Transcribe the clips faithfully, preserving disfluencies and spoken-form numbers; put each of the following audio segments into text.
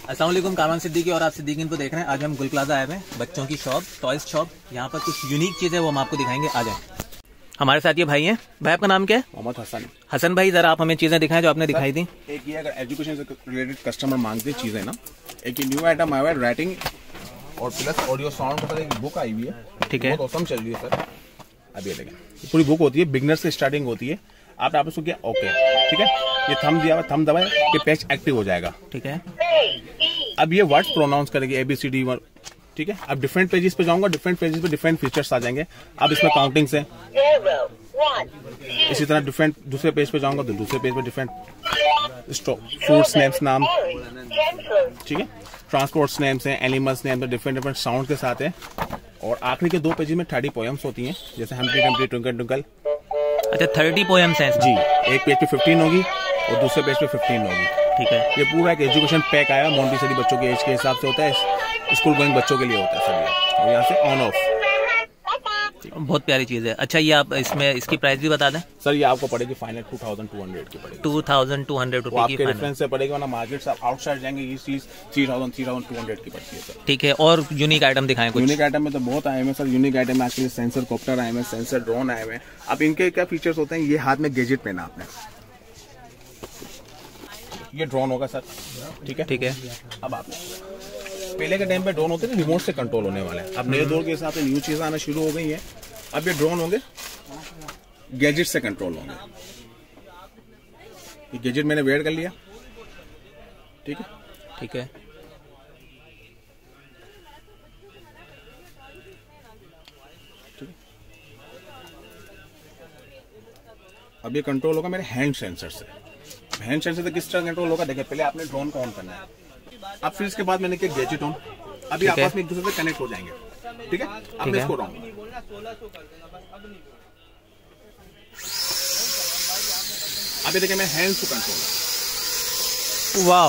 अस्सलाम वालेकुम, कामरान सिद्दीकी और आप सिद्दीकी इनको देख रहे हैं। आज हम गुल प्लाजा आए हुए हैं, बच्चों की शॉप, टॉयज शॉप। यहाँ पर कुछ यूनिक चीज़ें वो हम आपको दिखाएंगे। आ जाए। हमारे साथ ये भाई हैं। भाई आपका नाम क्या है? मोहम्मद हसन। हसन भाई, जरा आप हमें चीज़ें दिखाएं जो आपने दिखाई थी। एक ये अगर एजुकेशन से रिलेटेड कस्टमर मांगते चीज़ें ना, एक ये न्यू आइटम आया है राइटिंग और प्लस ऑडियो साउंड के साथ एक बुक आई हुई है। ठीक है, बहुत औसम चल रही है सर। अब ये देखें, पूरी बुक होती है, बिगनर से स्टार्टिंग होती है। आपने आपने किया ओके, ठीक है, ये थंब दिया हुआ, थंब दबाए ये पेज एक्टिव हो जाएगा। ठीक है, अब ये वर्ड्स प्रोनाउंस करेगी A B C D one. ठीक है, अब डिफरेंट पेजेस पे जाऊंगा, डिफरेंट पेजेस पे डिफरेंट फीचर्स आ जाएंगे। अब इसमें काउंटिंग से इसी तरह डिफरेंट दूसरे पेज पे जाऊंगा तो दूसरे पेज पे डिफरेंट फ्रूट्स नेम्स नाम, ठीक है, ट्रांसपोर्ट्स नेम्स हैं, एनिमल्स नेम्स हैं, डिफरेंट डिफरेंट साउंड के साथ है। और आखिरी के दो पेजेस में थर्टी पोएम्स होती हैं, जैसे हम्प्टी डम्प्टी ट्विंकल ट्विंकल। अच्छा, थर्टी पोएम्स हैं जी। एक पेज पे फिफ्टीन होगी और दूसरे पेज पे फिफ्टीन होगी। ठीक है, ये पूरा एक एजुकेशन पैक आया, मॉन्टेसरी बच्चों के एज के हिसाब से होता है, स्कूल गोइंग बच्चों के लिए होता है सर ये। और यहाँ से ऑन ऑफ बहुत प्यारी चीज़ है। अच्छा, ये आप इसमें इसकी प्राइस भी बता दें सर। ये आपको पड़ेगी final two thousand two hundred की पड़ेगी। टू थाउजेंड टू हंड्रेड रुपये की आपके रेफरेंस से पड़ेगी, वरना मार्केट से आउटसाइड जाएंगे ये चीज three thousand three thousand two hundred की पड़ती है सर। ठीक है, और यूनिक आइटम दिखाएं कुछ। यूनिक आइटम में तो बहुत आए हैं सर। यूनिक आइटम में एक्चुअली सेंसर कॉप्टर आए हैं, सेंसर ड्रोन आए हैं। अब इनके क्या फीचर्स होते हैं, ये हाथ में गैजेट पहना आपने, ये ड्रोन होगा सर। ठीक है, ठीक है। अब आप पहले के टाइम पे ड्रोन होते थे रिमोट से कंट्रोल होने वाले, अब नए दौर के हिसाब से न्यू चीजें आना शुरू हो गई है। अब ये ड्रोन होंगे गैजेट से कंट्रोल होंगे। ये गैजेट मैंने वेयर कर लिया, ठीक है, ठीक है। अब ये कंट्रोल होगा मेरे हैंड सेंसर से। हैंड सेंसर से किस तरह कंट्रोल होगा, देखिए पहले आपने ड्रोन को ऑन करना है। अब फिर इसके बाद मैंने किया गैजेट ऑन। अभी आपस में एक दूसरे से कनेक्ट हो जाएंगे। ठीक है, अब मैं इसको रॉन्ग, अभी देखिए मैं हैंड्स टू कंट्रोल। वाओ,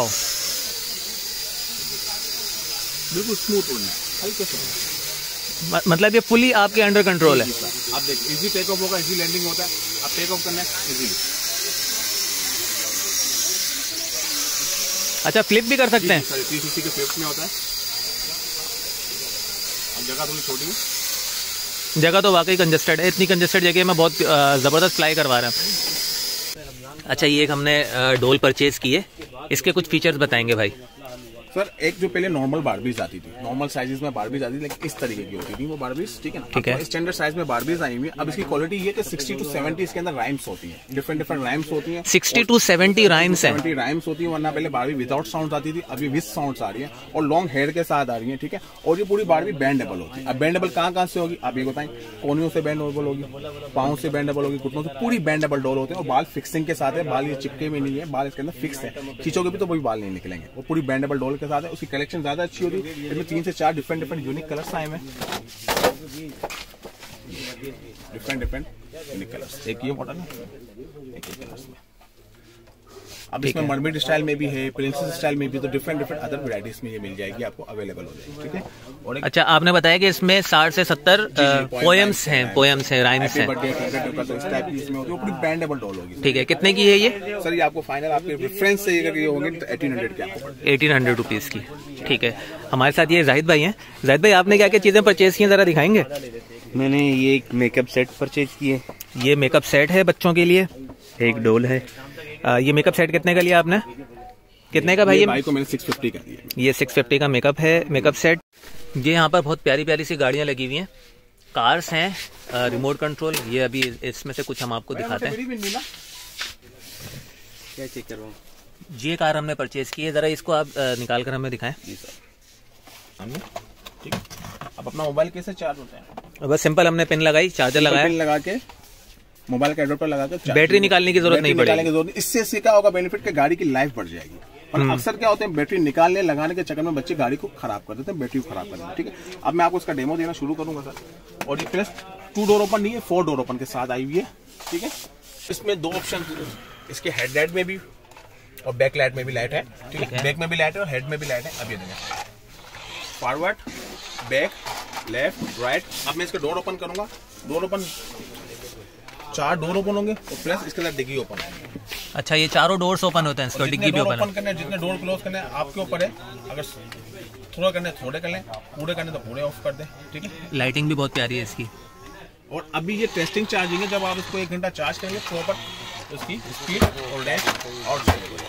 बिल्कुल स्मूथ होना है, हल्के से। मतलब ये फुली आपके अंडर कंट्रोल है। अब देखिए इजी टेक ऑफ होगा, इजी लैंडिंग होता है। अब टेक ऑफ करना है इजीली। अच्छा, फ्लिप भी कर सकते हैं थ्री सिक्सटी के फ्लिप में होता है। अब जगह थोड़ी छोटी है, जगह तो वाकई कंजेस्टेड है। इतनी कंजेस्टेड जगह में बहुत ज़बरदस्त फ्लाई करवा रहे हैं। अच्छा, ये एक हमने डोल परचेज की है, इसके कुछ फीचर्स बताएंगे भाई। सर एक जो पहले नॉर्मल बारबीज आती थी, नॉर्मल साइजेस में बारबीज आती थी, लेकिन इस तरीके की होती थी वो बारबीज, ठीक है ना। ठीक है, स्टैंडर्ड साइज में बारबीज आई हुई। अब इसकी क्वालिटी ये कि सिक्सटी टू सेवेंटी इसके अंदर राइम्स होती हैं, डिफरेंट डिफरेंट राइम्स होती हैं। सिक्सटी टू सेवेंटी राइम्स हैं, सेवेंटी राइम्स होती है। वरना पहले बारबी विदाउट साउंड आती थी, अभी विद साउंड आ रही है और लॉन्ग हेयर के साथ आ रही है। ठीक है, और ये पूरी बारबी बैंडेबल होती है। अब बैंडेबल कहाँ कहाँ से होगी आप ये बताएं। कोनियों से बैंडेबल होगी, पाँव से बैंडेबल होगी, घुटनों से, पूरी बैंडेबल डोल होते हैं। और बाल फिक्सिंग के साथ है, बाल ये चिपके में नहीं है, बाल इसके अंदर फिक्स है, खींचोगे भी तो वही बाल नहीं निकलेंगे। और पूरी बैंडेबल डोल के साथ है। उसकी कलेक्शन ज्यादा अच्छी होती है। इसमें तीन से चार डिफरेंट डिफरेंट यूनिक कलर्स आए हैं, डिफरेंट डिफरेंट यूनिक कलर्स। एक ये मॉडल है, एक ये कलर्स में। अब इसमें मरमेड स्टाइल में भी है, प्रिंसेस स्टाइल में भी, तो डिफरेंट डिफरेंट अदर वैराइटीज में ये मिल जाएगी, आपको अवेलेबल हो जाएगी। ठीक है, और अच्छा, आपने बताया कि इसमें साठ से सत्तर पोएम्स हैं, पोएम्स हैं, राइम्स हैं। पूरी बैंडेबल डॉल होगी। ठीक है, कितने की है ये? सर ये आपको फाइनल आपके रेफरेंस से अगर ये होंगे तो एटीन हंड्रेड की आपको पड़ेगी, एटीन हंड्रेड रुपीज की। ठीक है, हमारे साथ ये जाहिद भाई हैं। जाहिद भाई, आपने क्या क्या चीजें परचेज की हैं, जरा दिखाएंगे। मैंने ये एक मेकअप सेट परचेज किए। ये मेकअप सेट है बच्चों के लिए, एक डोल है। आ, ये मेकअप सेट कितने का लिया आपने? कितने का भाई? ये भाई को मैंने सिक्स फिफ्टी का दिया। ये सिक्स फिफ्टी का मेकअप है, मेकअप सेट। ये यहाँ पर बहुत प्यारी प्यारी सी गाड़ियाँ लगी हुई हैं, कार्स हैं, रिमोट कंट्रोल। ये अभी इसमें से कुछ हम आपको दिखाते हैं। क्या चेक करवाऊं? ये कार हमने परचेज की है, जरा इसको आप निकाल कर हमें दिखाएं। हमने ठीक है। अब अपना मोबाइल कैसे चार्ज होता है? बस सिंपल हमने पिन लगाई, चार्जर लगाया, पिन लगा के मोबाइल के एडोप्टर लगा के बैटरी निकालने की जरूरत नहीं पड़ेगी। इससे इससे क्या होगा बेनिफिट के गाड़ी की लाइफ बढ़ जाएगी। और अक्सर क्या होते हैं बैटरी निकालने लगाने के चक्कर में बच्चे गाड़ी को खराब कर देते हैं, बैटरी को खराब कर देते हैं। ठीक है, अब मैं आपको इसका डेमो देना शुरू करूंगा सर। और ये प्लस टू डोर ओपन नहीं है, फोर डोर ओपन के साथ आई हुई है। ठीक है, इसमें दो ऑप्शन, इसके हेडलाइट में भी और बैक लाइट में भी लाइट है। ठीक है, बैक में भी लाइट है और हेड में भी लाइट है। अब ये देखिए, फॉरवर्ड, बैक, लेफ्ट, राइट। अब मैं इसका डोर ओपन करूंगा, डोर ओपन, चार डोर ओपन होंगे और प्लस इसके साथ डिग्गी ओपन होंगे। अच्छा, ये चारों डोर्स ओपन होते हैं, इसका डिग्गी भी ओपन ओपन करने, जितने डोर क्लोज करने आपके ऊपर है। अगर थोड़ा करने थोड़े कर लें, पूरे करने तो पूरे ऑफ कर दें, ठीक है। लाइटिंग भी बहुत प्यारी है इसकी। और अभी ये टेस्टिंग चार्जिंग है, जब आप इसको एक घंटा चार्ज करेंगे प्रॉपर उसकी स्पीड और रेंज और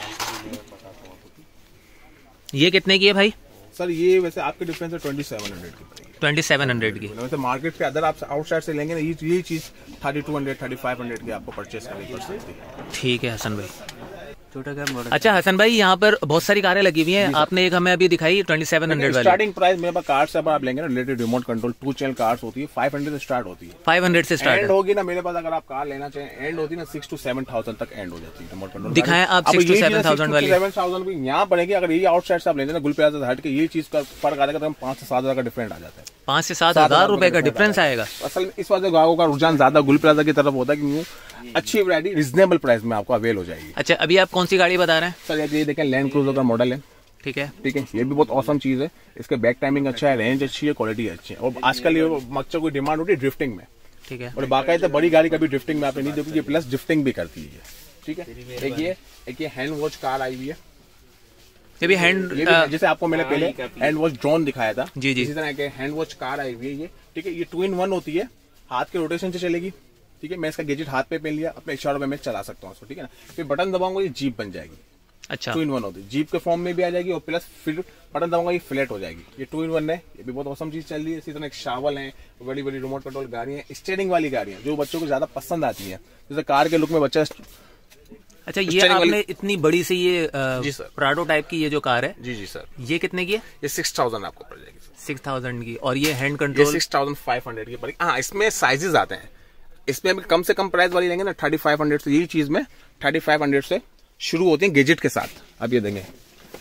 ये कितने की है भाई? सर ये वैसे आपके डिफरेंस है ट्वेंटी सेवन हंड्रेड की पड़ेगी। ट्वेंटी सेवन हंड्रेड की। वैसे मार्केट के अदर आप आउटसाइड से लेंगे ना, ये यही चीज thirty two hundred thirty five hundred की आपको परचेस करनी पड़ सकती है। ठीक है हसन भाई। छोटा कार मॉडल। अच्छा हसन भाई, यहाँ पर बहुत सारी कारें लगी हुई हैं, आपने एक हमें अभी दिखाई ट्वेंटी सेवन हंड्रेड वाली। स्टार्टिंग प्राइस मेरे पास कार से आप लेंगे ना, related remote control two channel cars होती है, फाइव हंड्रेड से स्टार्ट होती है। फाइव हंड्रेड से स्टार्ट एंड होगी ना मेरे पास, अगर आप कार लेना चाहें एंड होती है ना सिक्स टू सेवन थाउजेंड तक एंड हो जाती है रिमोट कंट्रोल। दिखाएं आप सिक्स टू सेवन थाउजेंड वाली। सेवन थाउजेंड भी यहाँ पड़ेगी। अगर ये आउटसाइड से आप लेते हैं गुल प्लाजा से हट के, ये चीज का फर्क आ जाएगा, तो पांच से सात हजार का डिफरेंट आ जाता है। पांच से सात हजार रुपए का डिफरेंस आएगा। असल में इस वजह ग्राहकों का रुझान ज्यादा गुल प्लाजा की तरफ होता है कि अच्छी वैरायटी रिजनेबल प्राइस में आपको अवेल हो जाएगी। अच्छा, अभी आप कौन सी गाड़ी बता रहे हैं? सर ये देखें लैंड क्रूजर का मॉडल है, ठीक है ठीक है। ये भी बहुत औसम चीज है, इसके बैक टाइमिंग अच्छा है, रेंज अच्छी है, क्वालिटी अच्छी है। और आजकल ये बच्चों की डिमांड होती है ड्रिफ्टिंग में, ठीक है। और बाकायदा बड़ी गाड़ी कभी ड्रिफ्टिंग में आपने नहीं देखी, प्लस ड्रिफ्टिंग भी करती है, ठीक है। एक ये एक ये हैंड वॉच कार आई हुई है, ये भी हैंड, ये भी जैसे आपको मैंने पहले हैंड वॉच ड्रोन दिखाया था, जी जी, इसी तरह के हैंड वॉच कार आई हुई है ये, ठीक है। ये टू इन वन होती है, हाथ के रोटेशन से चलेगी, ठीक है। मैं इसका गैजेट हाथ पे पहन लिया, अपने इशारों में मैं चला सकता हूँ इसको, ठीक है ना। फिर बटन दबाऊंगा ये जीप बन जाएगी। अच्छा, टू इन वन होती है, जीप के फॉर्म में भी आ जाएगी, और प्लस फिर बटन दबाऊंगा ये फ्लैट हो जाएगी। ये टू इन वन है, ये भी बहुत औसम चीज चल रही है। इसी तरह एक शावल है, बड़ी बड़ी रिमोट कंट्रोल गाड़ियां, स्टीयरिंग वाली गाड़ियां जो बच्चों को ज्यादा पसंद आती है, जैसे कार के लुक में बच्चा। अच्छा, ये आपने इतनी बड़ी सी ये जी सर प्राडो टाइप की ये जो कार है, जी जी सर, ये कितने की है? ये सिक्स थाउजेंड आपको पड़ जाएगी सर। सिक्स थाउजेंड की। और ये हैंड ये control six thousand five hundred की पड़ेगी। हाँ, इसमें साइजेस आते हैं, इसमें अभी कम से कम प्राइस वाली लेंगे ना थर्टी फाइव हंड्रेड से, यही चीज में थर्टी फाइव हंड्रेड से शुरू होती है गैजेट के साथ। अब ये देंगे,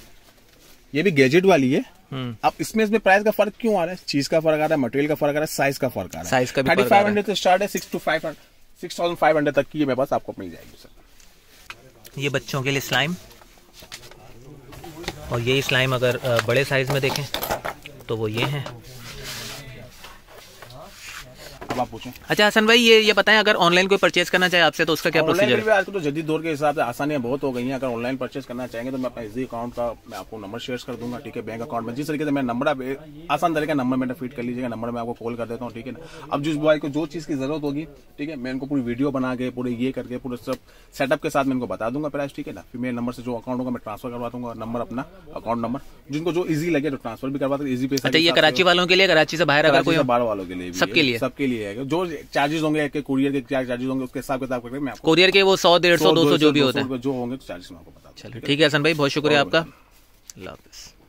ये भी गैजेट वाली है। अब इसमें इसमें प्राइस का फर्क क्यों आ रहा है? चीज का फर्क आ रहा है, मटेरियल का फर्क आ रहा है, साइज का फर्क आ रहा है। साइज का भी थर्टी फाइव हंड्रेड से स्टार्ट है, six two five hundred six thousand five hundred तक की मेरे पास आपको मिल जाएगी सर। ये बच्चों के लिए स्लाइम, और ये स्लाइम अगर बड़े साइज में देखें तो वो ये हैं। अब आप पूछें। अच्छा हसन भाई, ये ये बताएं, अगर ऑनलाइन कोई परचेज करना चाहे आपसे तो उसका क्या प्रोसीजर है? आजकल तो जदीद दौर के हिसाब से आसानियां बहुत हो गई हैं। अगर ऑनलाइन परचेज करना चाहेंगे तो मैं अपना इजी अकाउंट का मैं आपको नंबर शेयर कर दूंगा, ठीक है। बैंक अकाउंट में जिस तरीके से मैं नंबर आसान तरीके नंबर मैंने फीड कर लीजिएगा, नंबर मैं आपको कॉल कर देता हूँ, ठीक है ना। अब जिस बॉय को जो चीज की जरूरत होगी, ठीक है, मैं इनको पूरी वीडियो बना के पूरे ये करके पूरे सब सेटअप के साथ मैं इनको बता दूंगा प्राइस, ठीक है ना। फिर मेरे नंबर से जो अकाउंट होगा मैं ट्रांसफर करवा दूंगा, नंबर अपना अकाउंट नंबर, जिनको जो इजी लगे तो ट्रांसफर भी करवा दूंगा इजी पैसा। अच्छा, ये कराची वालों के लिए, कराची से बाहर अगर कोई बाहर वालों के लिए, सबके लिए सबके लिए है। जो चार्जेस होंगे, कुरियर के क्या चार्जेस होंगे उसके हिसाब किताब करके मैं आपको, कुरियर के वो सौ डेढ़ सौ दो सौ जो भी होते हैं जो होंगे तो चार्जेस मैं आपको बता दूं। चलो ठीक है हसन भाई, बहुत शुक्रिया आपका। अल्लाह हाफिज़।